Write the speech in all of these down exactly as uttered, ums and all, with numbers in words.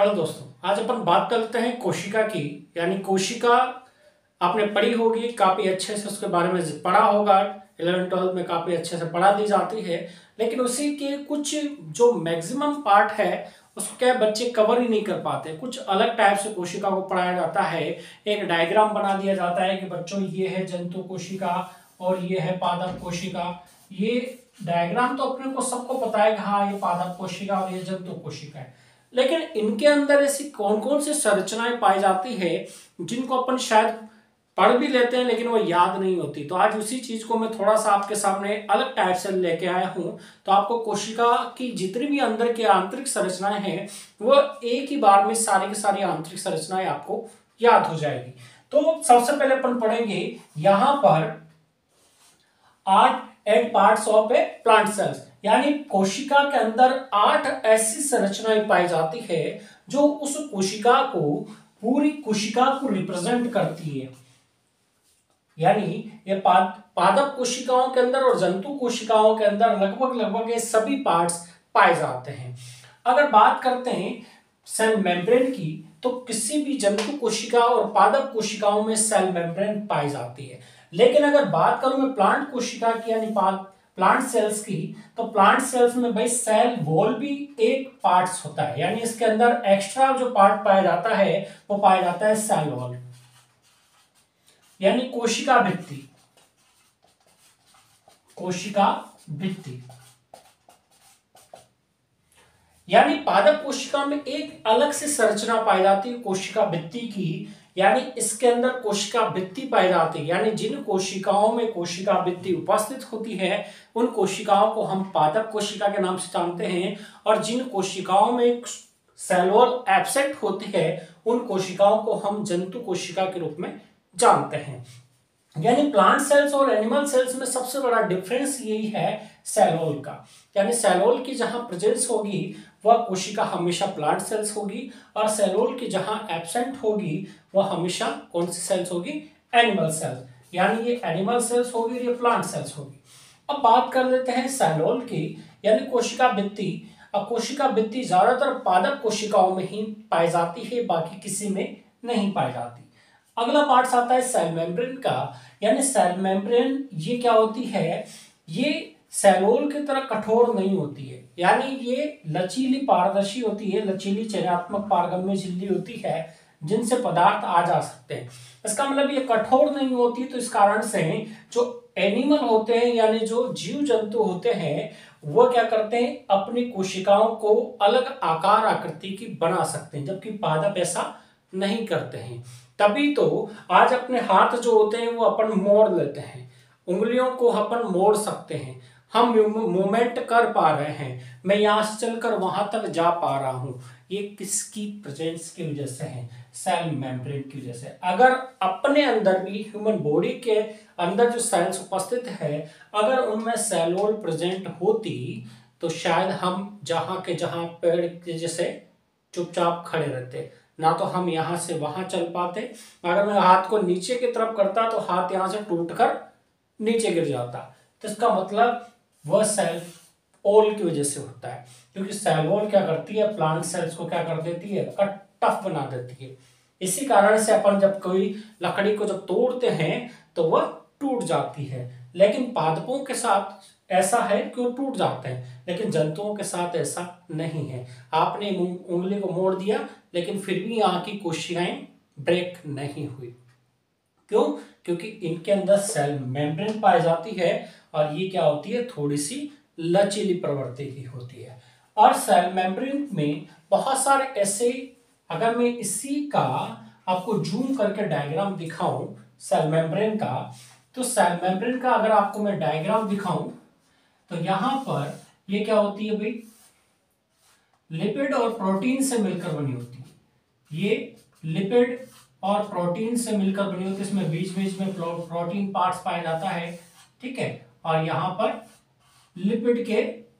Hello दोस्तों, आज अपन बात करते हैं कोशिका की। यानी कोशिका आपने पढ़ी होगी, काफ़ी अच्छे से उसके बारे में पढ़ा होगा। इलेवन ट्वेल्व में काफ़ी अच्छे से पढ़ा दी जाती है, लेकिन उसी के कुछ जो मैक्सिमम पार्ट है उसको क्या बच्चे कवर ही नहीं कर पाते। कुछ अलग टाइप से कोशिका को पढ़ाया जाता है। एक डायग्राम बना दिया जाता है कि बच्चों ये है जंतु कोशिका और ये है पादप कोशिका। ये डायग्राम तो अपने को सबको पता है कि हाँ ये पादप कोशिका और ये जंतु कोशिका है, लेकिन इनके अंदर ऐसी कौन कौन सी संरचनाएं पाई जाती है जिनको अपन शायद पढ़ भी लेते हैं लेकिन वो याद नहीं होती। तो आज उसी चीज को मैं थोड़ा सा आपके सामने अलग टाइप से लेके आया हूं, तो आपको कोशिका की जितनी भी अंदर की आंतरिक संरचनाएं हैं वो एक ही बार में सारी की सारी आंतरिक संरचनाएं आपको याद हो जाएगी। तो सबसे पहले अपन पढ़ेंगे यहां पर आठ eight parts of a plant cells, यानी कोशिका के अंदर आठ ऐसी संरचनाएं पाई जाती है जो उस कोशिका को पूरी कोशिका को रिप्रेजेंट करती है। यानी ये पाद पादप कोशिकाओं के अंदर और जंतु कोशिकाओं के अंदर लगभग लगभग ये सभी पार्ट्स पाए जाते हैं। अगर बात करते हैं सेल मेम्ब्रेन की, तो किसी भी जंतु कोशिका और पादप कोशिकाओं में सेल मेम्ब्रेन पाई जाती है। लेकिन अगर बात करूं मैं प्लांट कोशिका की यानी प्लांट सेल्स की, तो प्लांट सेल्स में भाई सेल वॉल भी एक पार्ट्स होता है। यानी इसके अंदर एक्स्ट्रा जो पार्ट पाया जाता है वो पाया जाता है सेल वॉल, यानी कोशिका भित्ति। कोशिका भित्ति यानी पादप कोशिका में एक अलग से संरचना पाई जाती है कोशिका भित्ति की। यानी इसके अंदर कोशिका भित्ति पाई जाती है, यानी जिन कोशिकाओं में कोशिका भित्ति उपस्थित होती है उन कोशिकाओं को हम पादप कोशिका के नाम से जानते हैं, और जिन कोशिकाओं में सेल वॉल एब्सेंट होती है उन कोशिकाओं को हम जंतु कोशिका के रूप में जानते हैं। यानी प्लांट सेल्स और एनिमल सेल्स में सबसे बड़ा डिफरेंस यही है सेल वॉल का। यानी सेल वॉल की जहां प्रेजेंस होगी वह कोशिका हमेशा प्लांट सेल्स होगी, और सेल वॉल की जहां एब्सेंट होगी वह हमेशा कौन सी सेल्स होगी? Animal cells. यानी ये एनिमल सेल्स होगी और ये प्लांट सेल्स होगी। अब बात कर लेते हैं सेल वॉल की, यानी कोशिका भित्ति। अब कोशिका भित्ति ज्यादातर पादप कोशिकाओं में ही पाई जाती है, बाकी किसी में नहीं पाई जाती। अगला पार्ट आता है सेल मेम्ब्रेन का। यानी सेल मेम्ब्रेन ये क्या होती है? ये सेल वॉल की तरह कठोर नहीं होती है, यानी ये लचीली पारदर्शी होती है, लचीली चयनात्मक पारगम्य झिल्ली होती है जिनसे पदार्थ आ जा सकते हैं। इसका मतलब ये कठोर नहीं होती, तो इस कारण से जो एनिमल होते हैं यानी जो जीव जंतु होते हैं वो क्या करते हैं? अपनी कोशिकाओं को अलग आकार आकृति की बना सकते हैं, जबकि पादप ऐसा नहीं करते हैं। तभी तो आज अपने हाथ जो होते हैं वो अपन मोड़ लेते हैं, उंगलियों को अपन मोड़ सकते हैं, हम मूवमेंट कर पा रहे हैं, मैं यहां से चलकर वहां तक जा पा रहा हूं। ये किसकी प्रेजेंस की वजह से है? सेल मेम्ब्रेन की वजह से। अगर अपने अंदर भी ह्यूमन बॉडी के अंदर जो सेल्स उपस्थित है अगर उनमें सेल वॉल प्रेजेंट होती तो शायद हम जहां के जहां पेड़ के जैसे चुपचाप खड़े रहते, ना तो हम यहां से वहां चल पाते। अगर मैं हाथ को नीचे की तरफ करता तो हाथ यहां से टूटकर नीचे गिर जाता। तो इसका मतलब वह सेल वॉल की वजह से होता है, क्योंकि सेल वॉल क्या करती है? प्लांट सेल्स को क्या कर देती है? कट टफ बना देती है। इसी कारण से अपन जब कोई लकड़ी को जब तोड़ते हैं तो वह टूट जाती है। लेकिन पादपों के साथ ऐसा है कि वो टूट जाते हैं, लेकिन जंतुओं के साथ ऐसा नहीं है। आपने उंगली को मोड़ दिया लेकिन फिर भी यहाँ की कोशिकाएं ब्रेक नहीं हुई। क्यों? क्योंकि इनके अंदर सेल मेम्ब्रेन पाई जाती है और ये क्या होती है? थोड़ी सी लचीली प्रवृत्ति की होती है। और सेल मेम्ब्रेन में बहुत सारे ऐसे, अगर मैं इसी का आपको जूम करके डायग्राम दिखाऊं सेल मेम्ब्रेन का, तो सेल मेम्ब्रेन का अगर आपको मैं डायग्राम दिखाऊं तो यहां पर ये क्या होती है भाई? लिपिड और प्रोटीन से मिलकर बनी होती है। ये लिपिड और प्रोटीन से मिलकर बनी होती है, इसमें बीच बीच में प्रोटीन पार्ट्स पाया जाता है, ठीक है। और यहां पर लिपिड के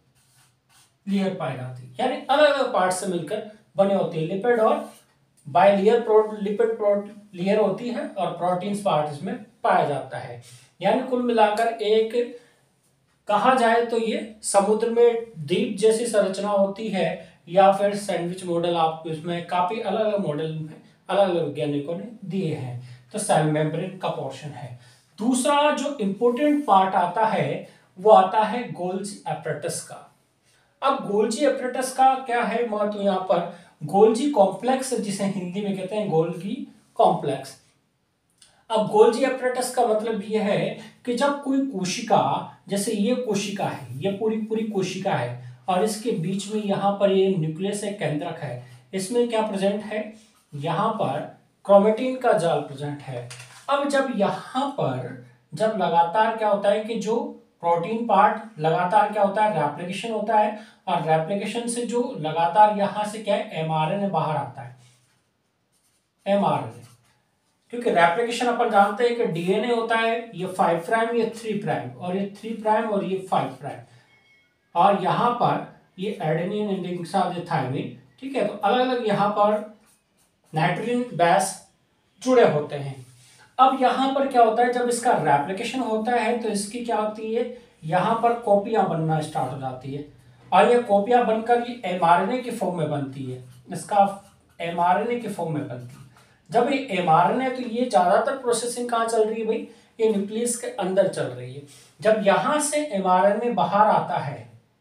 लेयर पाए जाते हैं, यानी अलग अलग पार्ट से मिलकर बने होते हैं। लिपिड और bilayer pro lipid pro layer होती है और प्रोटीन्स पार्ट इसमें पाया जाता है। यानी कुल मिलाकर एक कहा जाए तो ये समुद्र में द्वीप जैसी संरचना होती है, या फिर सैंडविच मॉडल, आपको इसमें काफी अलग अलग मॉडल में अलग अलग वैज्ञानिकों ने दिए हैं। तो सेल मेम्ब्रेन का पोर्शन है। दूसरा जो इंपॉर्टेंट पार्ट आता है वो आता है गोल्जी एपरेटस का। अब गोल्जी एपरेटस का क्या है महत्व यहाँ पर, गोल्जी कॉम्प्लेक्स जिसे हिंदी में कहते हैं गोल्गी कॉम्प्लेक्स। अब गोल्जी एपरेटस का मतलब यह है कि जब कोई कोशिका, जैसे ये कोशिका है, ये पूरी पूरी कोशिका है और इसके बीच में यहाँ पर ये न्यूक्लियस है, केंद्रक है, इसमें क्या प्रेजेंट है, यहाँ पर क्रोमेटिन का जाल प्रेजेंट है। अब जब यहाँ पर जब लगातार क्या होता है कि जो प्रोटीन पार्ट लगातार क्या होता है, रेप्लिकेशन होता है, और रेप्लिकेशन से जो लगातार यहाँ से क्या है, एमआरएनए बाहर आता है, एमआरएनए, क्योंकि रेप्लिकेशन अपन जानते हैं कि डीएनए होता है ये फाइव प्राइम, ये थ्री प्राइम, और ये थ्री प्राइम और ये फाइव प्राइम, और यहाँ पर ये एडेनिन एंडिंग के साथ ये थायमिन, ठीक है। तो अलग अलग यहाँ पर नाइट्रोजन बेस जुड़े होते हैं। अब यहाँ पर क्या होता है, जब इसका रेप्लिकेशन होता है तो इसकी क्या होती है, यहाँ पर कॉपियां बनना स्टार्ट हो जाती है, और ये कॉपियां बनकर ये एमआरएनए की फॉर्म में बनती है, इसका एमआरएनए की फॉर्म में बनती है। जब ये एमआरएनए, तो ये ज्यादातर प्रोसेसिंग कहाँ चल रही है भाई, ये न्यूक्लियस के अंदर चल रही है। जब यहां से एमआरएनए बाहर आता है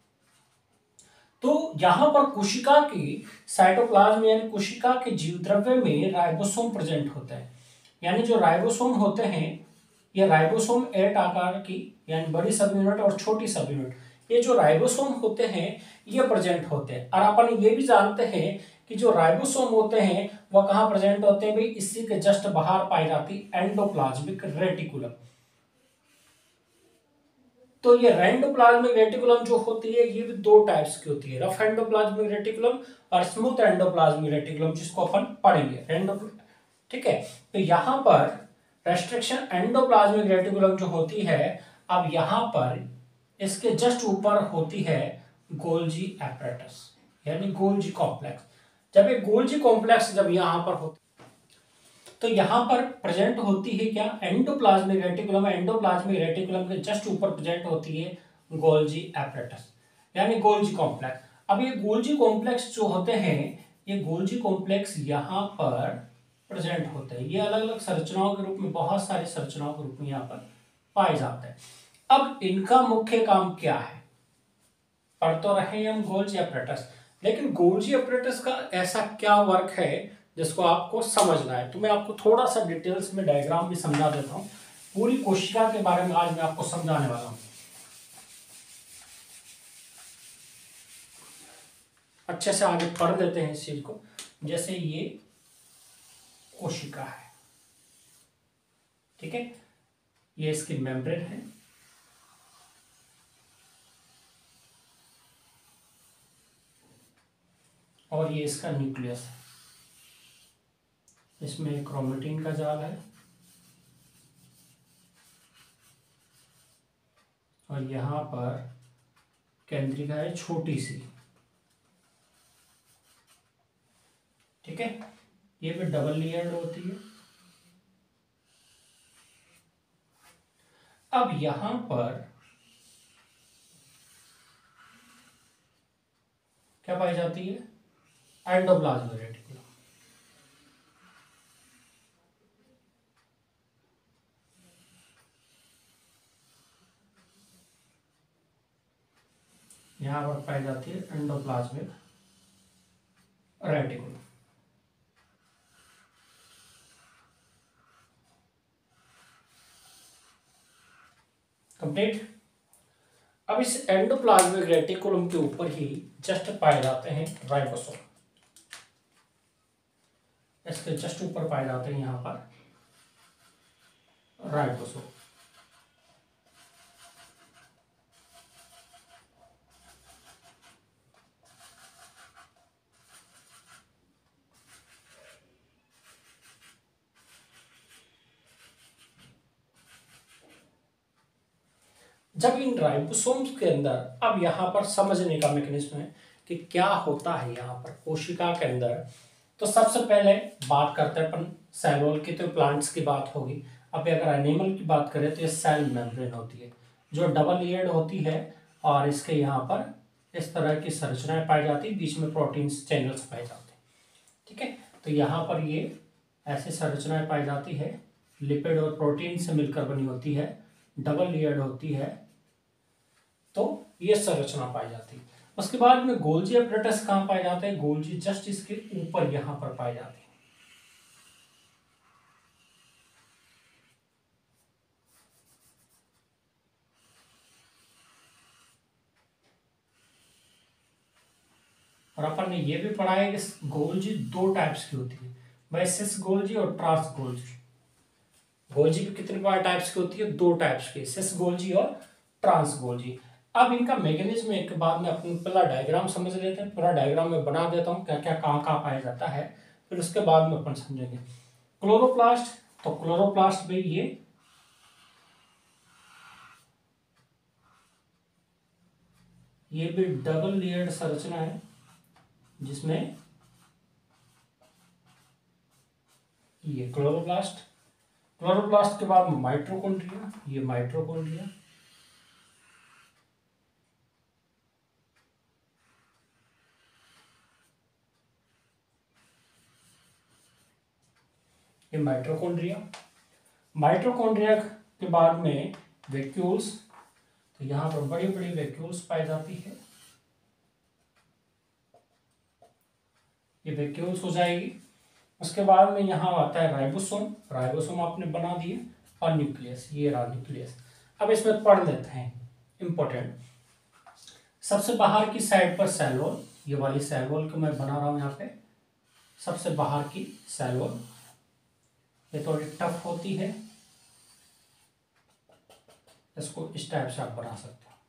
तो यहां पर कोशिका की साइटोप्लाज्म यानी कोशिका के जीव द्रव्य में राइबोसोम प्रेजेंट होता है। यानी जो राइबोसोम होते हैं, ये राइबोसोम एट आकार की यानी बड़ी सब यूनिट और छोटी सब यूनिट, ये जो राइबोसोम होते हैं ये प्रेजेंट होते हैं। और अपन ये भी जानते हैं कि जो राइबोसोम होते हैं वह कहाँ प्रेजेंट होते हैं भाई, इसी के जस्ट बाहर पाई जाती एंडोप्लाज्मिक रेटिकुलम। तो ये एंडोप्लाज्मिक रेटिकुलम जो होती है ये भी दो टाइप्स की होती है, रफ एंडोप्लाज्मिक रेटिकुलम और स्मूथ एंडोप्लाज्मिक रेटिकुलम, जिसको अपन पढ़ेंगे एंडो, ठीक है। तो यहाँ पर रेस्ट्रिक्शन एंडोप्लाज्मिक रेटिकुलम जो होती है, अब यहाँ पर इसके जस्ट ऊपर होती है गोल्जी एपरेटस यानी गोल्जी कॉम्प्लेक्स। जब ये गोल्जी कॉम्प्लेक्स जब यहाँ पर होती तो यहाँ पर प्रेजेंट होती है क्या, एंडोप्लाज्मिक रेटिकुलम, एंडोप्लाज्मिक रेटिकुलम के जस्ट ऊपर प्रेजेंट होती है गोल्जी एपरेटस यानी गोल्जी कॉम्प्लेक्स। अब ये गोल्जी कॉम्प्लेक्स जो होते हैं, ये गोल्जी कॉम्प्लेक्स यहाँ पर प्रेजेंट होते हैं, ये अलग अलग संरचनाओं के रूप में, बहुत सारी संरचनाओं के रूप में यहाँ पर पाए जाते हैं। अब इनका मुख्य काम क्या है, पढ़ तो रहे हम गोल्जी एपरेटस, लेकिन गोल्जी एपरेटस का ऐसा क्या वर्क है जिसको आपको समझना है। तो मैं आपको थोड़ा सा डिटेल्स में डायग्राम भी समझा देता हूं, पूरी कोशिका के बारे में आज मैं आपको समझाने वाला हूं। अच्छे से आगे पढ़ लेते हैं इस चीज को। जैसे ये कोशिका है, ठीक है, ये इसकी मेम्ब्रेन है, और ये इसका न्यूक्लियस है, इसमें क्रोमेटिन का जाल है, और यहाँ पर केंद्रिका है छोटी सी, ठीक है, ये भी डबल लेयर्ड होती है। अब यहाँ पर क्या पाई जाती है, एंडोप्लाज्मिक रेटिकुलम। यहां पर पाई जाती है एंडोप्लाज्मिक रेटिकुलम। कंप्लीट। अब इस एंडोप्लाज्मिक रेटिकुलम के ऊपर ही जस्ट पाए जाते हैं राइबोसोम, इसके जस्ट ऊपर पाए जाते हैं यहां पर राइबोसोम। जब इन राइबोसोम्स के अंदर, अब यहाँ पर समझने का मैकेनिज्म है कि क्या होता है यहाँ पर कोशिका के अंदर। तो सबसे पहले बात करते हैं अपन सेल वॉल की, तो प्लांट्स की बात होगी। अब अगर एनिमल की बात करें तो ये सेल मेम्ब्रेन होती है जो डबल लेयर्ड होती है, और इसके यहाँ पर इस तरह की संरचनाएं पाई जाती है, बीच में प्रोटीन चैनल्स पाए जाते हैं। ठीक है, तो यहाँ पर ये ऐसी संरचनाएं पाई जाती है, लिपिड और प्रोटीन से मिलकर बनी होती है, डबल लेयर्ड होती है, तो ये संरचना पाई जाती है। उसके बाद में गोल्जी अपरेटस कहाँ पाए जाते हैं? गोल्जी जस्ट इसके ऊपर यहाँ पर पाए जाते हैं। और अपन ने ये भी पढ़ा है कि गोल्जी दो टाइप्स की होती है भाई, सिस गोल्जी और ट्रांस गोल्जी। गोल्जी भी कितने टाइप्स की होती है? दो टाइप्स की, सिस गोल्जी और ट्रांस गोल्जी। अब इनका मैकेनिज्म एक के बाद में अपन पहला डायग्राम समझ लेते हैं, पूरा डायग्राम में बना देता हूँ क्या क्या कहाँ कहाँ पाया जाता है, फिर उसके बाद में अपन समझेंगे। क्लोरोप्लास्ट, तो क्लोरोप्लास्ट में ये ये भी डबल लेयर्ड संरचना है, जिसमें ये क्लोरोप्लास्ट, क्लोरोप्लास्ट के बाद माइटोकॉन्ड्रिया, ये माइटोकॉन्ड्रिया, ये माइटोकॉन्ड्रिया, माइटोकॉन्ड्रिया के बाद में वैक्यूल्स, तो यहाँ पर बड़ी बड़ी वैक्यूल्स पाई जाती है, ये वैक्यूल्स हो जाएगी। उसके बाद में यहाँ आता है राइबोसोम, राइबोसोम आपने बना दिए, और न्यूक्लियस, ये रहा न्यूक्लियस। अब इसमें पढ़ लेते हैं इंपॉर्टेंट। सबसे बाहर की साइड पर सेल वॉल, ये वाली सेल वॉल को मैं बना रहा हूँ यहाँ पे, सबसे बाहर की सेल वॉल, ये थोड़ी टफ होती है, इसको इस टाइप से आप बना सकते हो,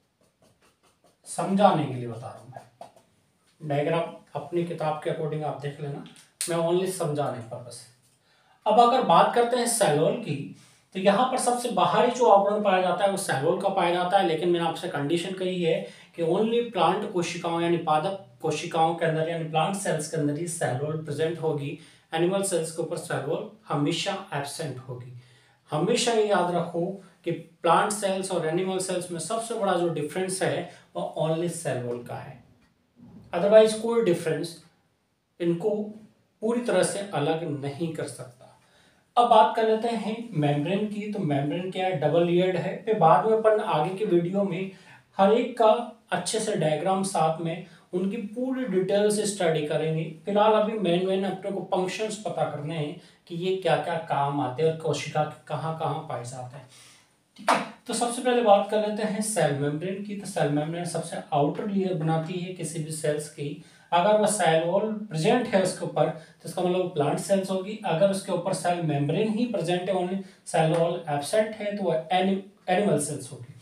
समझाने के लिए बता रहा हूँ मैं। डायग्राम अपनी किताब के अकॉर्डिंग आप देख लेना, मैं ओनली समझाने पर्पस से। अब अगर बात करते हैं सेल वॉल की, तो यहाँ पर सबसे बाहरी जो आवरण पाया जाता है वो सेल वॉल का पाया जाता है, लेकिन मैंने आपसे कंडीशन कही है कि ओनली प्लांट कोशिकाओं यानी पादप कोशिकाओं के अंदर यानी प्लांट सेल्स के अंदर ही सेल वॉल प्रेजेंट होगी, एनिमल सेल्स के ऊपर सेल वॉल हमेशा एब्सेंट होगी। हमेशा ये याद रखो कि प्लांट सेल्स और एनिमल सेल्स में सबसे बड़ा जो डिफरेंस है वो ओनली सेल वॉल का है, अदरवाइज कोई डिफरेंस इनको पूरी तरह से अलग नहीं कर सकता। अब बात कर लेते हैं मेम्ब्रेन की, तो मेम्ब्रेन क्या है? डबल लेयर्ड है। फिर बाद में अपन आगे के वीडियो में हर एक का अच्छे से डायग्राम साथ में उनकी पूरी डिटेल से स्टडी करेंगे। फिलहाल अभी मेन मेन अपने को फंक्शंस पता करने हैं कि ये क्या क्या काम आते हैं और कोशिका कहाँ कहाँ पाए जाते हैं। ठीक है, तो सबसे पहले बात कर लेते हैं सेल मेम्ब्रेन की। तो सेल मेम्ब्रेन सबसे आउटर लेयर बनाती है किसी भी सेल्स की। अगर वह सेल वॉल प्रेजेंट है उसके ऊपर तो इसका मतलब प्लांट सेल्स होगी। अगर उसके ऊपर सेल मेम्ब्रेन ही प्रेजेंट है, ओनली सेल वॉल एब्सेंट है, तो वह एनिमल सेल्स होगी।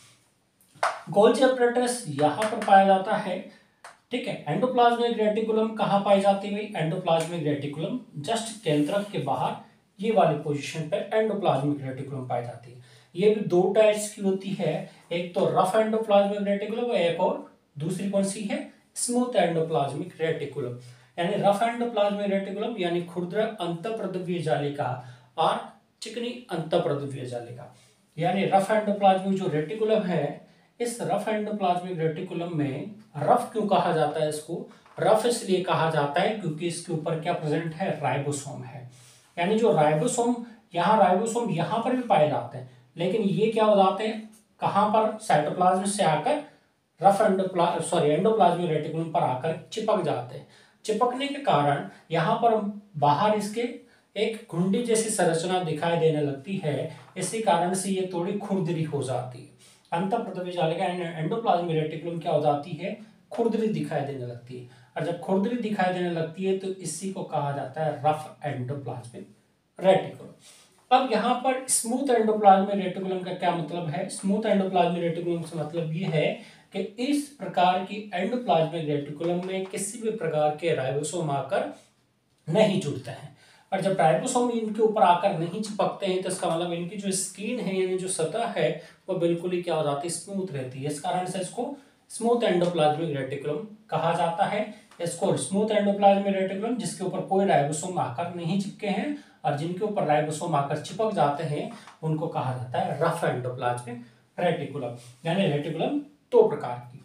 गोल्जी अपरेटस यहाँ पर पाया जाता है। ठीक है, एंडोप्लाज्मिक रेटिकुलम कहाँ पाई जाती है? एंडोप्लाज्मिक रेटिकुलम जस्ट केंद्रक के बाहर ये वाली पोजीशन पर एंडोप्लाज्मिक रेटिकुलम पाई जाती है। ये भी दो टाइप्स की होती है, एक तो रफ एंडोप्लाज्मिक रेटिकुलम, एक और दूसरी कौन सी है? Smooth endoplasmic reticulum. यानी रफ एंडोप्लाज्मिक रेटिकुलम यानी खुरदरा अंतःप्रद्रव्य जालिका और चिकनी अंतःप्रद्रव्य जालिका। यानी रफ एंडोप्लाज्मिक जो रेटिकुलम है, इस रफ एंडोप्लाज्मिक रेटिकुलम में रफ क्यों कहा जाता है? इसको रफ इसलिए कहा जाता है क्योंकि इसके ऊपर क्या प्रेजेंट है? राइबोसोम है। यानी जो राइबोसोम, यहाँ राइबोसोम यहाँ पर भी पाए जाते हैं, लेकिन ये क्या हो जाते हैं कहाँ पर? साइटोप्लाज्म से आकर rough endoplasm sorry endoplasmic reticulum पर आकर चिपक जाते हैं। चिपकने के कारण यहाँ पर बाहर इसके एक घुंडी जैसी संरचना दिखाई देने लगती है, इसी कारण से ये थोड़ी खुरदरी हो जाती है। अंतःप्रद्रव्य जालिका एंडोप्लाज्मिक रेटिकुलम क्या हो जाती है? खुरदरी दिखाई देने लगती है, और जब खुरदरी दिखाई देने लगती है तो इसी को कहा जाता है रफ एंडोप्लाज्मिक रेटिकुलम। अब यहाँ पर स्मूथ एंडोप्लाज्मिक रेटिकुलम का क्या मतलब है? स्मूथ एंडोप्लाज्मिक रेटिकुलम से मतलब ये है कि इस प्रकार की एंडोप्लाज्मिक रेटिकुलम में किसी भी प्रकार के राइबोसोम आकर नहीं जुड़ते हैं, और जब राइबोसोम इनके ऊपर आकर नहीं चिपकते हैं तो इसका मतलब इनकी जो स्किन है यानी जो सतह है वो बिल्कुल ही क्या हो जाती है? स्मूथ रहती है। इस कारण से इसको स्मूथ एंडोप्लाज्मिक रेटिकुलम कहा जाता है। इसको स्मूथ एंडोप्लाज्मिक रेटिकुलम जिसके ऊपर कोई राइबोसोम आकर नहीं चिपके हैं, और जिनके ऊपर राइबोसोम आकर चिपक जाते हैं उनको कहा जाता है रफ एंडोप्लाज्मिक रेटिकुलम। यानी रेटिकुलम दो प्रकार की,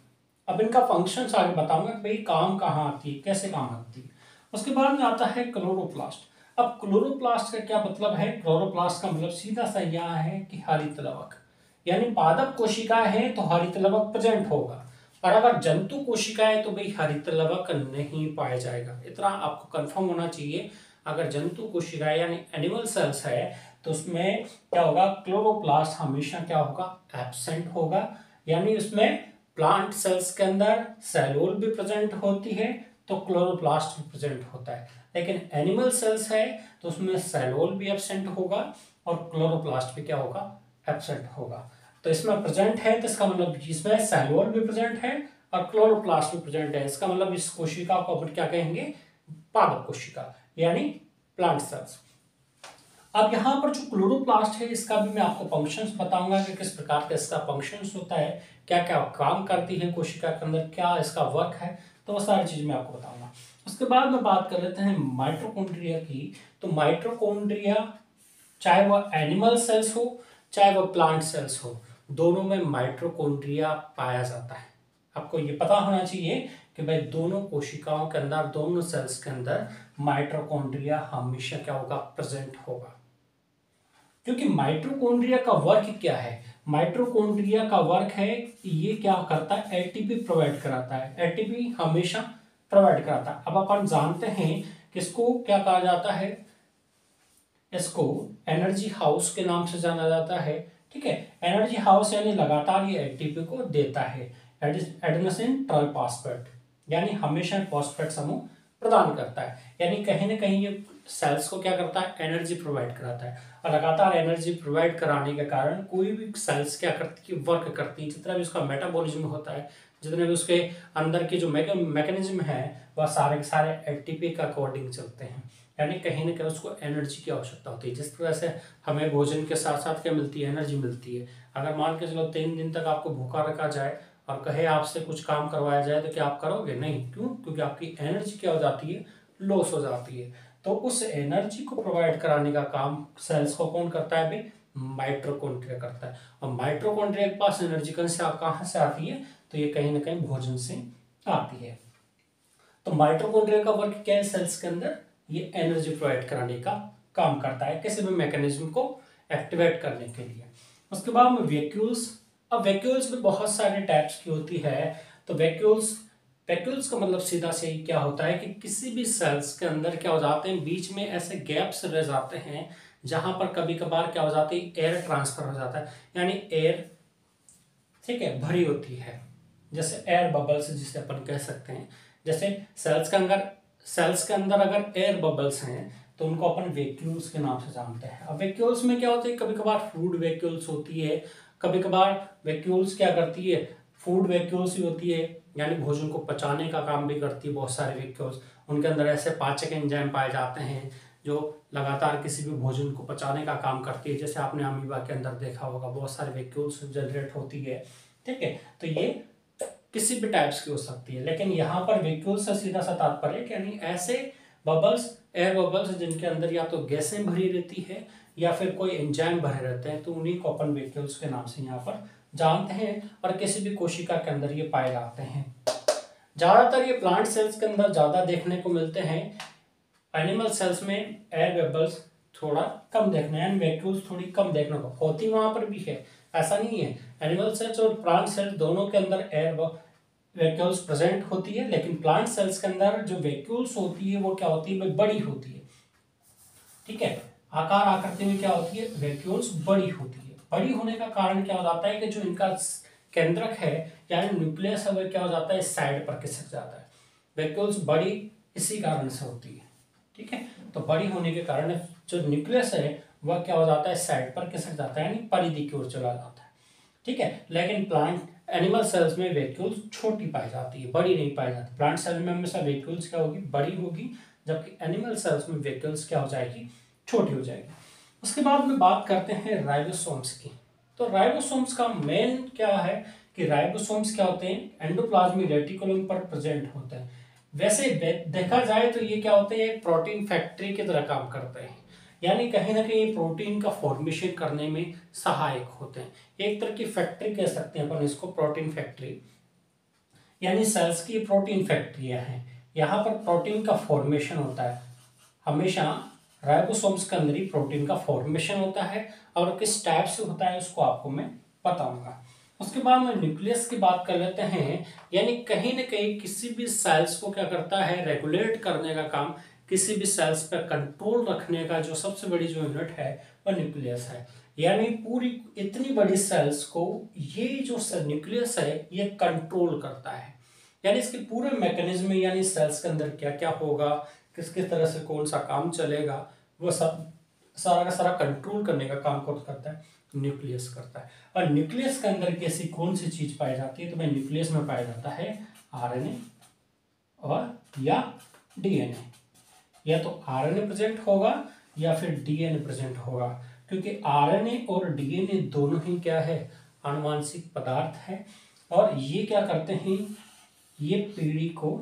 अब इनका फंक्शंस आगे बताऊंगा कि भाई काम कहाँ आती है, कैसे काम आती है। उसके बाद में आता है क्लोरोप्लास्ट। अब क्लोरोप्लास्ट का क्या मतलब है? क्लोरोप्लास्ट का मतलब सीधा सा यहाँ है कि हरित लवक, यानी पादप कोशिकाएं हैं तो हरित लवक प्रेजेंट होगा, और अगर जंतु कोशिकाएं तो भाई हरित लवक नहीं पाया जाएगा। इतना आपको कंफर्म होना चाहिए। अगर जंतु कोशिकाएं यानी एनिमल सेल्स है तो उसमें क्या होगा, क्लोरोप्लास्ट हमेशा क्या होगा, एब्सेंट होगा। यानी उसमें प्लांट सेल्स के अंदर सेलुलोज भी प्रेजेंट होती है तो क्लोरोप्लास्ट भी प्रेजेंट होता है, लेकिन एनिमल सेल्स है तो उसमें सेलुलोज भी एब्सेंट होगा और क्लोरोप्लास्ट भी क्या होगा, एब्सेंट होगा। तो इसमें प्रेजेंट है तो इसका मतलब इसमें सेलुलोज भी प्रेजेंट है और क्लोरोप्लास्ट भी प्रेजेंट है। इसका मतलब इस कोशिका को अपन क्या कहेंगे, पादप कोशिका यानी प्लांट सेल्स। अब यहाँ पर जो क्लोरोप्लास्ट है इसका भी मैं आपको फंक्शंस बताऊंगा कि किस प्रकार का इसका फंक्शंस होता है, क्या क्या काम करती है कोशिका के अंदर, क्या इसका वर्क है, तो वो सारी चीज मैं आपको बताऊंगा। उसके बाद में बात कर लेते हैं माइटोकॉन्ड्रिया की। तो माइटोकॉन्ड्रिया चाहे वह एनिमल सेल्स हो चाहे वह प्लांट सेल्स हो, दोनों में माइटोकॉन्ड्रिया पाया जाता है। आपको ये पता होना चाहिए कि भाई दोनों कोशिकाओं के अंदर, दोनों सेल्स के अंदर माइटोकॉन्ड्रिया हमेशा क्या होगा, प्रेजेंट होगा। क्योंकि माइटोकॉन्ड्रिया का वर्क क्या है, माइटोकॉन्ड्रिया का वर्क है ये क्या करता है, एटीपी प्रोवाइड कराता है, एटीपी हमेशा प्रोवाइड कराता है। अब अपन जानते हैं कि इसको क्या कहा जाता है, इसको एनर्जी हाउस के नाम से जाना जाता है। ठीक है, एनर्जी हाउस यानी लगातार ये एटीपी को देता है। एडेनोसिन ट्राइफॉस्फेट यानी हमेशा फॉस्फेट समूह प्रदान करता है, यानी कहीं ना कहीं ये सेल्स को क्या करता है, एनर्जी प्रोवाइड कराता है। और लगातार एनर्जी प्रोवाइड कराने के कारण कोई भी सेल्स क्या करती है, वर्क करती है। जितना भी उसका मेटाबॉलिज्म होता है, जितने भी उसके अंदर के जो मैकेनिज्म है वह सारे के सारे एटीपी के अकॉर्डिंग चलते हैं। यानी कहीं ना कहीं उसको एनर्जी की आवश्यकता होती है। जिस तरह से हमें भोजन के साथ साथ क्या मिलती है, एनर्जी मिलती है। अगर मान के चलो तीन दिन तक आपको भूखा रखा जाए और कहे आपसे कुछ काम करवाया जाए तो क्या आप करोगे? नहीं। क्यों? क्योंकि आपकी एनर्जी क्या हो जाती है, लॉस हो जाती है। तो उस एनर्जी को प्रोवाइड कराने का काम सेल्स को कौन करता है भाई, माइटोकॉन्ड्रिया करता है। और माइटोकॉन्ड्रिया के पास एनर्जी कहां से आती है, तो ये कहीं ना कहीं भोजन से आती है। तो माइटोकॉन्ड्रिया का वर्क क्या है सेल्स के अंदर, ये एनर्जी प्रोवाइड कराने का काम करता है, किसी भी मैकेनिज्म को एक्टिवेट करने के लिए। उसके बाद में वैक्यूल्स। अब वैक्यूल्स में बहुत सारे टाइप्स की होती है। तो वैक्यूल्स वैक्यूल्स का मतलब सीधा से क्या होता है कि किसी भी सेल्स के अंदर क्या हो जाते हैं, बीच में ऐसे गैप्स रह जाते हैं जहां पर कभी कभार क्या हो जाती है, एयर ट्रांसफर हो जाता है, यानी एयर ठीक है भरी होती है, जैसे एयर बबल्स जिसे अपन कह सकते हैं। जैसे सेल्स के अंदर सेल्स के अंदर अगर एयर बबल्स हैं तो उनको अपन वैक्यूल्स के नाम से जानते हैं। अब वैक्यूल्स में क्या होता है, कभी कभार फूड वैक्यूल्स होती है, कभी कभार वैक्यूल्स क्या करती है, फूड वैक्यूल्स ही होती है, यानी भोजन को पचाने का काम भी करती है। बहुत सारे वैक्यूल्स, उनके अंदर ऐसे पाचक एंजाइम पाए जाते हैं जो लगातार किसी भी भोजन को पचाने का काम करती है। जैसे आपने अमीबा के अंदर देखा होगा, बहुत सारे वैक्यूल्स जनरेट होती है। ठीक है, तो ये किसी भी टाइप्स की हो सकती है, लेकिन यहाँ पर वैक्यूल से सीधा सा तात्पर्य यानी ऐसे बबल्स, एयर बबल्स जिनके अंदर या तो गैसें भरी रहती है या फिर कोई एंजाइम भरे रहते हैं, तो उन्हीं को अपन वैक्यूल्स के नाम से यहाँ पर जानते हैं। और किसी भी कोशिका के अंदर ये पाए जाते हैं। ज्यादातर ये प्लांट सेल्स के अंदर ज्यादा देखने को मिलते हैं। एनिमल सेल्स में एयर बबल्स थोड़ा कम देखने हैं, वैक्यूल्स थोड़ी कम देखने को होती वहां पर भी है, ऐसा नहीं है। एनिमल सेल्स और प्लांट सेल्स दोनों के अंदर एयर वैक्यूल्स प्रेजेंट होती है, लेकिन प्लांट सेल्स के अंदर जो वैक्यूल्स होती है वो क्या होती है, बड़ी होती है। ठीक है, आकार आकृति में क्या होती है, वैक्यूल्स बड़ी होती है। बड़ी होने का कारण क्या हो जाता है कि जो इनका केंद्रक है यानी न्यूक्लियस है वो क्या हो जाता है, साइड पर खिसक जाता है। वैक्यूल्स बड़ी इसी कारण से होती है। ठीक है, तो बड़ी होने के कारण जो न्यूक्लियस है वह क्या हो जाता है, साइड पर खिसक जाता है, यानी परिधि की ओर चला जाता है। ठीक है, लेकिन प्लांट एनिमल सेल्स में वैक्यूल्स छोटी पाई जाती है, बड़ी नहीं पाई जाती। प्लांट सेल में हमेशा वैक्यूल्स क्या होगी, बड़ी होगी, जबकि एनिमल सेल्स में वैक्यूल्स क्या हो जाएगी, छोटी हो जाएगी। उसके बाद में बात करते हैं राइबोसोम्स की। तो राइबोसोम्स का मेन क्या है कि राइबोसोम्स क्या होते हैं, एंडोप्लाज्मिक रेटिकुलम पर प्रेजेंट होते हैं। वैसे देखा जाए तो ये क्या होते हैं, एक प्रोटीन फैक्ट्री की तरह काम करते हैं, यानी कहीं ना कहीं प्रोटीन का फॉर्मेशन करने में सहायक होते हैं। एक तरह की फैक्ट्री कह सकते हैं अपन इसको, प्रोटीन फैक्ट्री। यानी सेल्स की प्रोटीन फैक्ट्रियां हैं, यहाँ पर प्रोटीन का फॉर्मेशन होता है। हमेशा राइबोसोम्स के अंदर ही प्रोटीन का फॉर्मेशन होता है, और किस टाइप से होता है उसको आपको मैं बताऊंगा। उसके बाद में न्यूक्लियस की बात कर लेते हैं, यानी कहीं ना कहीं किसी भी सेल्स को क्या करता है, रेगुलेट करने का काम, किसी भी सेल्स पर कंट्रोल रखने का जो सबसे बड़ी जो यूनिट है वह न्यूक्लियस है। यानी पूरी इतनी बड़ी सेल्स को ये जो न्यूक्लियस है ये कंट्रोल करता है। यानी इसके पूरे मैकेनिज्म में, यानी सेल्स के अंदर क्या क्या होगा, किस किस तरह से कौन सा काम चलेगा, वो सब सारा का सारा कंट्रोल करने का काम कौन करता है, न्यूक्लियस करता है। और न्यूक्लियस के अंदर कैसी कौन सी चीज पाई जाती है, तो भाई न्यूक्लियस में पाया जाता है आरएनए और या डीएनए। या तो आरएनए प्रेजेंट होगा या फिर डीएनए प्रेजेंट होगा, क्योंकि आरएनए और डीएनए दोनों ही क्या है, आनुवांशिक पदार्थ है। और ये क्या करते हैं, ये पीढ़ी को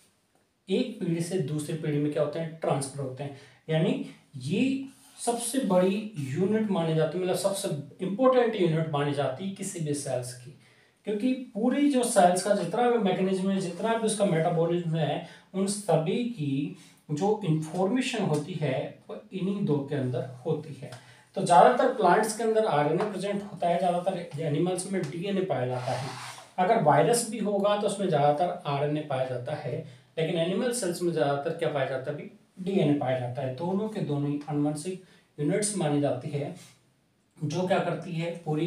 एक पीढ़ी से दूसरी पीढ़ी में क्या होते हैं, ट्रांसफर होते हैं। यानी ये सबसे बड़ी यूनिट मानी जाती है, मतलब सबसे इंपॉर्टेंट यूनिट मानी जाती है किसी भी सेल्स की, क्योंकि पूरी जो सेल्स का जितना भी मैकेनिज्म है, जितना भी उसका मेटाबॉलिज्म है, उन सभी की जो इंफॉर्मेशन होती है वो इन्हीं दो के अंदर होती है। तो ज्यादातर प्लांट्स के अंदर आरएनए प्रेजेंट होता है, ज्यादातर एनिमल्स में डीएनए पाया जाता है। अगर वायरस भी होगा तो उसमें ज्यादातर आरएनए पाया जाता है, लेकिन एनिमल सेल्स में ज्यादातर क्या पाया जाता है, डीएनए पाया जाता है। दोनों के दोनों ही आनुवंशिक यूनिट्स मानी जाती है, जो क्या करती है, पूरी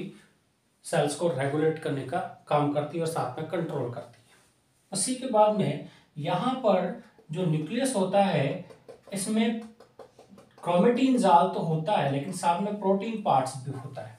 सेल्स को रेगुलेट करने का काम करती है और साथ में कंट्रोल करती है। उसी के बाद में यहाँ पर जो न्यूक्लियस होता है, इसमें क्रोमेटिन जाल तो होता है, लेकिन साथ में प्रोटीन पार्ट्स भी होता है।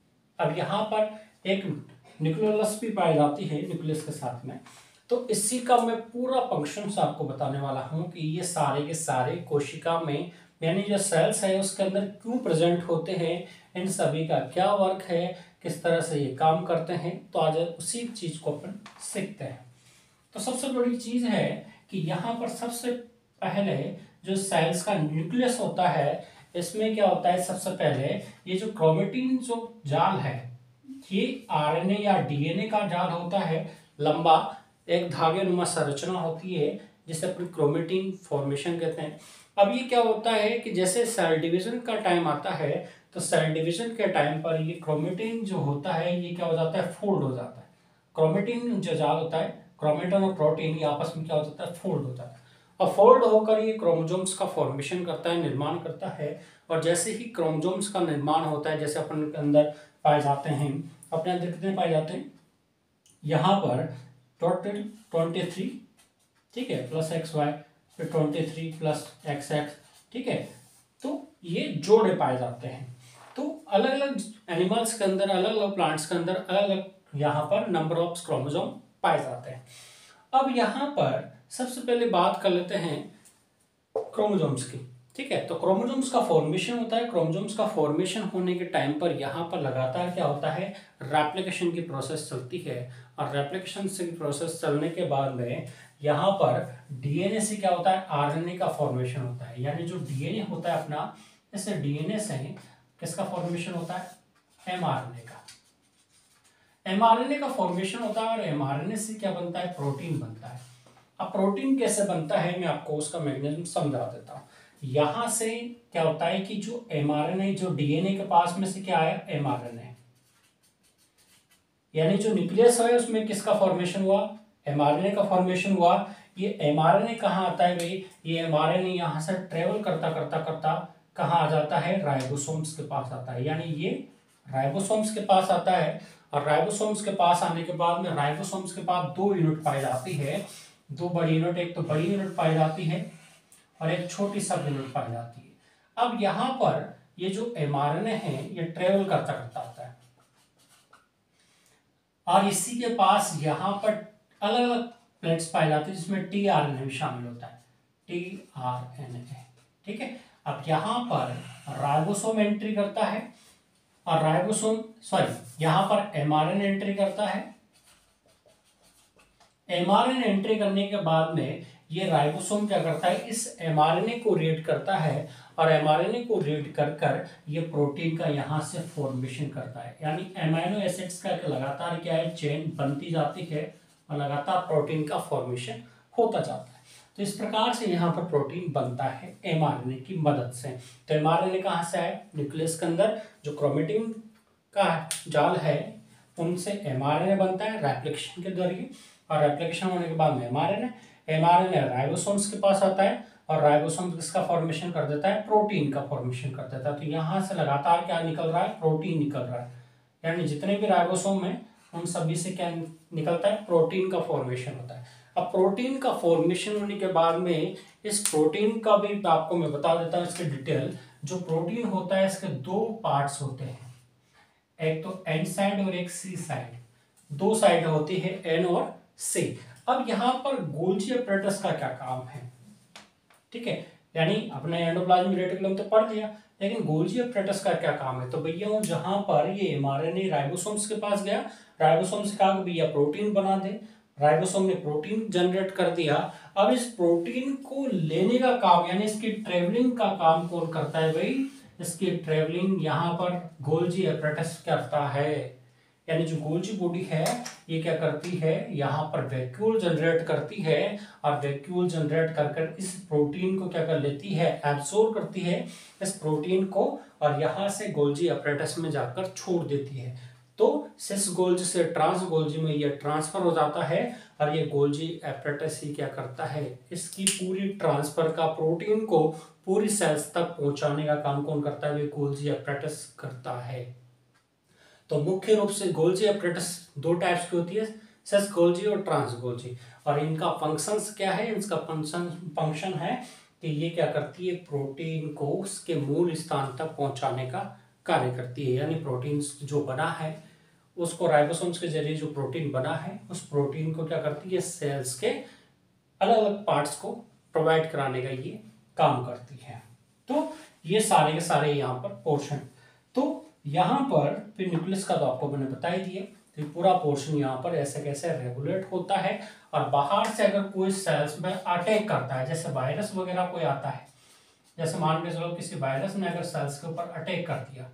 अब यहाँ पर एक न्यूक्लियोलस भी पाई जाती है न्यूक्लियस के साथ में। तो इसी का मैं पूरा फंक्शन आपको बताने वाला हूँ कि ये सारे के सारे कोशिका में, यानी जो सेल्स है उसके अंदर क्यों प्रेजेंट होते हैं, इन सभी का क्या वर्क है, किस तरह से ये काम करते हैं। तो आज उसी चीज को अपन सीखते हैं। तो सबसे बड़ी चीज है कि यहाँ पर सबसे पहले जो सेल्स का न्यूक्लियस होता है, इसमें क्या होता है, सबसे पहले ये जो क्रोमेटिन जो जाल है, ये आरएनए या डीएनए का जाल होता है, लंबा एक धागे नुमा संरचना होती है, जिसे अपन क्रोमेटिन फॉर्मेशन कहते हैं। अब ये क्या होता है कि जैसे सेल डिवीजन का टाइम आता है, तो सेल डिवीजन के टाइम पर ये क्रोमेटिन जो होता है ये क्या हो जाता है, फोल्ड हो जाता है। क्रोमेटिन जो जाल होता है, क्रोमेटिन और प्रोटीन, ये आपस में क्या हो जाता है, फोल्ड हो जाता है। और फोल्ड होकर ये क्रोमोसोम्स का फॉर्मेशन करता है, निर्माण करता है। और जैसे ही क्रोमोसोम्स का निर्माण होता है, जैसे अपन के अंदर पाए जाते हैं, अपने अंदर कितने पाए जाते हैं, यहाँ पर टोटल ट्वेंटी थ्री, ठीक है, प्लस एक्स वाई, फिर twenty three plus X X, ठीक है। तो ये जोड़े पाए जाते हैं। तो अलग अलग एनिमल्स के अंदर, अलग अलग प्लांट्स के अंदर अलग अलग यहाँ पर नंबर ऑफ क्रोमोसोम पाए जाते हैं। अब यहाँ पर सबसे पहले बात कर लेते हैं क्रोमोसोम्स की, ठीक है। तो क्रोमोसोम्स का फॉर्मेशन होता है। क्रोमोसोम्स का फॉर्मेशन होने के टाइम पर यहाँ पर लगातार क्या होता है, रेप्लिकेशन की प्रोसेस चलती है। और रेप्लिकेशन की प्रोसेस चलने के बाद में यहाँ पर डीएनए से क्या होता है, आरएनए का फॉर्मेशन होता है। यानी जो डीएनए होता है अपना, इससे डीएनए से किसका फॉर्मेशन होता है, एमआरएनए का। एमआरएनए का फॉर्मेशन होता है, और एमआरएनए से क्या बनता है, प्रोटीन बनता है। अब प्रोटीन कैसे बनता है, मैं आपको उसका मैकेनिज्म समझा देता हूँ। यहां से क्या होता है कि जो एमआरएनए, जो डीएनए के पास में से क्या आया, एमआरएनए, यानी जो न्यूक्लियस है उसमें किसका फॉर्मेशन हुआ, एमआरएनए का फॉर्मेशन हुआ। ये एमआरएनए कहाँ आता है भाई, ये एमआरएनए यहां से ट्रेवल करता करता करता कहाँ आ जाता है, राइबोसोम्स के पास आता है। यानी ये राइबोसोम्स के पास आता है। और राइबोसोम्स के पास आने के बाद में राइबोसोम्स के पास दो यूनिट पाई जाती है, दो बड़ी यूनिट, एक तो बड़ी यूनिट पाई जाती है और एक छोटी सब यूनिट पाई जाती है। अब यहाँ पर ये जो एमआरएनए है ये ट्रेवल करता करता आता है, और इसी के पास यहाँ पर अलग अलग प्लेट्स पाई जाती है, जिसमें टी आर एन ए भी शामिल होता है, टी आर एन ए, ठीक है। अब यहाँ पर राइबोसोम एंट्री करता है, और राइबोसोम सॉरी यहाँ पर एमआरएनए एंट्री करता है। एमआरएनए एंट्री करने के बाद में ये राइबोसोम क्या करता है, इस एमआरएनए को रीड करता है, और एमआरएनए को रीड कर कर ये प्रोटीन का यहाँ से फॉर्मेशन करता है। यानी एमाइनो एसिड्स का लगातार क्या है, चेन बनती जाती है, और लगातार प्रोटीन का फॉर्मेशन होता जाता है। तो इस प्रकार से यहाँ पर प्रोटीन बनता है एमआरएनए की मदद से। तो एमआरएनए कहाँ से आए? न्यूक्लियस के अंदर जो क्रोमेटिन का जाल है उनसे एमआरएनए बनता है रेप्लिकेशन के जरिए, और रेप्लिकेशन होने के बाद में एमआरएनए एमआरएनए राइबोसोम्स के पास आता है, और राइबोसोम किसका फॉर्मेशन कर देता है? प्रोटीन का फॉर्मेशन कर देता है। तो यहाँ से लगातार क्या निकल रहा है? प्रोटीन निकल रहा है, यानी जितने भी राइबोसोम है उन सभी से क्या निकलता है? प्रोटीन का फॉर्मेशन होता है। अब प्रोटीन का फॉर्मेशन होने के बाद में इस प्रोटीन का भी आपको मैं बता देता हूँ इसके डिटेल। जो प्रोटीन होता है इसके दो पार्ट्स होते हैं, एक तो एन साइड और एक सी साइड, दो साइड होती है एन और सी। अब यहाँ पर गोल्जी अपरेटस का क्या काम है? ठीक है, यानी अपने एंडोप्लाज्मिक रेटिकुलम तो पढ़ लिया, लेकिन गोल्जी अपरेटस का क्या काम है? तो भैया जहां पर ये एमआरएनए राइबोसोम्स के पास गया, राइबोसोम से कहा भैया प्रोटीन बना दे, राइबोसोम ने प्रोटीन जनरेट कर दिया। अब इस प्रोटीन को लेने का काम यानी इसकी ट्रेवलिंग का काम कौन करता है भाई? इसकी ट्रेवलिंग यहाँ पर गोल्जी अपरेटस करता है। यानी जो गोल्जी बॉडी है ये क्या करती है? यहाँ पर वैक्यूल जनरेट करती है, और वैक्यूल जनरेट कर कर इस प्रोटीन को क्या कर लेती है? एब्सॉर्ब करती है इस प्रोटीन को, और यहाँ से गोल्जी अपरेटस में जाकर छोड़ देती है। तो सिस गोल्जी से ट्रांस गोल्जी में ये ट्रांसफर हो जाता है, और ये गोल्जी अपरेटस ही क्या करता है? इसकी पूरी ट्रांसफर का प्रोटीन को पूरी सेल्स तक पहुंचाने का काम कौन करता है? गोल्जी अपरेटस करता है। तो मुख्य रूप से गोल्जी अपरेटस दो टाइप्स की होती है, सिस गोल्जी और ट्रांस गोल्जी, और इनका फंक्शंस क्या है? इसका फंक्शन फंक्शन है कि ये क्या करती है? प्रोटीन को उसके मूल स्थान तक पहुंचाने का कार्य करती है। यानी प्रोटीन जो बना है उसको राइबोसोम्स के जरिए जो प्रोटीन बना है उस प्रोटीन को क्या करती है? सेल्स के अलग अलग पार्ट्स को प्रोवाइड कराने का ये काम करती है। तो ये सारे के सारे यहाँ पर पोर्शन। तो यहाँ पर फिर न्यूक्लियस का तो आपको मैंने बता ही दिया, तो पूरा पोर्शन यहाँ पर ऐसे कैसे रेगुलेट होता है। और बाहर से अगर कोई सेल्स में अटैक करता है, जैसे वायरस वगैरह कोई आता है, जैसे मान के चलो किसी वायरस ने अगर सेल्स के ऊपर अटैक कर दिया,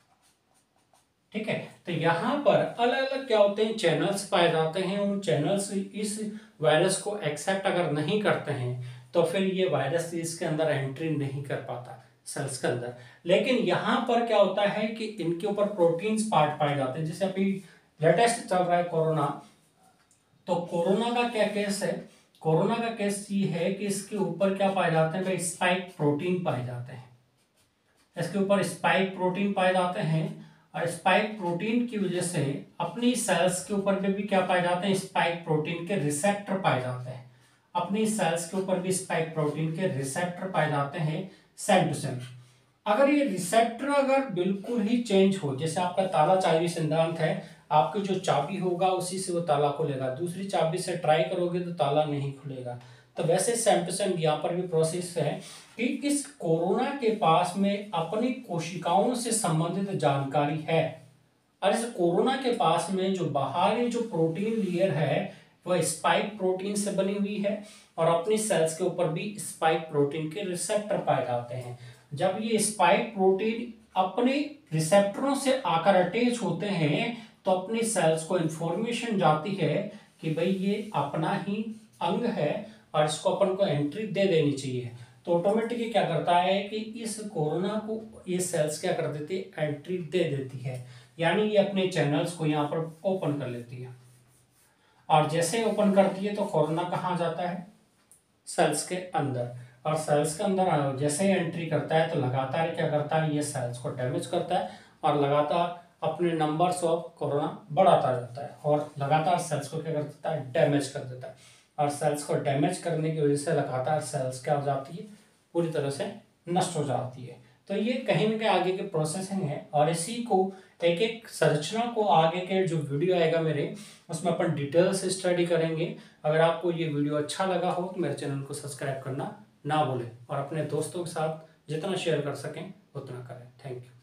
ठीक है, तो यहाँ पर अलग अलग क्या होते हैं? चैनल्स पाए जाते हैं। उन चैनल्स इस वायरस को एक्सेप्ट अगर नहीं करते हैं तो फिर ये वायरस इसके अंदर एंट्री नहीं कर पाता सेल्स के अंदर। लेकिन यहाँ पर क्या होता है कि इनके ऊपर प्रोटीन्स पार्ट पाए जाते हैं। जैसे अभी लेटेस्ट चल रहा है कोरोना, तो कोरोना का क्या केस है? कोरोना का केस ये है कि इसके ऊपर क्या पाए जाते हैं भाई? स्पाइक प्रोटीन पाए जाते हैं। इसके ऊपर स्पाइक प्रोटीन पाए जाते हैं, और स्पाइक प्रोटीन की वजह से अपनी सेल्स के ऊपर भी क्या पाए जाते हैं? स्पाइक प्रोटीन के रिसेप्टर पाए जाते हैं। अपनी सेल्स के ऊपर भी स्पाइक प्रोटीन के रिसेप्टर पाए जाते हैं सेल टू सेल। अगर ये रिसेप्टर अगर बिल्कुल ही चेंज हो, जैसे आपका ताला चाबी सिद्धांत है, आपकी जो चाबी होगा उसी से वो ताला खुलेगा, दूसरी चाबी से ट्राई करोगे तो ताला नहीं खुलेगा। तो वैसे सेम टू सेम यहाँ पर भी प्रोसेस है कि इस कोरोना के पास में अपनी कोशिकाओं से संबंधित जानकारी है, और इस कोरोना के पास में जो बाहरी जो प्रोटीन लेयर है वह स्पाइक प्रोटीन से बनी हुई है, और अपनी सेल्स के ऊपर भी स्पाइक प्रोटीन के रिसेप्टर पाए जाते हैं। जब ये स्पाइक प्रोटीन अपने रिसेप्टरों से आकर अटैच होते हैं तो अपनी सेल्स को इंफॉर्मेशन जाती है कि भाई ये अपना ही अंग है और इसको अपन को एंट्री दे देनी चाहिए। तो ऑटोमेटिकली क्या करता है कि इस कोरोना को ये सेल्स क्या कर देती है? एंट्री दे देती है, यानी ये अपने चैनल्स को यहाँ पर ओपन कर लेती है। और जैसे ओपन करती है तो कोरोना कहाँ जाता है? सेल्स के अंदर, और सेल्स के अंदर जैसे ही एंट्री करता है तो लगातार क्या करता है? ये सेल्स को डैमेज करता है, और लगातार अपने नंबर्स ऑफ कोरोना बढ़ाता जाता है, और लगातार सेल्स को क्या कर देता है? डैमेज कर देता है। और सेल्स को डैमेज करने की वजह से लगातार सेल्स क्या हो जाती है? पूरी तरह से नष्ट हो जाती है। तो ये कहीं ना कहीं आगे के प्रोसेसिंग है, और इसी को एक एक संरचना को आगे के जो वीडियो आएगा मेरे, उसमें अपन डिटेल से स्टडी करेंगे। अगर आपको ये वीडियो अच्छा लगा हो तो मेरे चैनल को सब्सक्राइब करना ना भूलें, और अपने दोस्तों के साथ जितना शेयर कर सकें उतना करें। Thank you.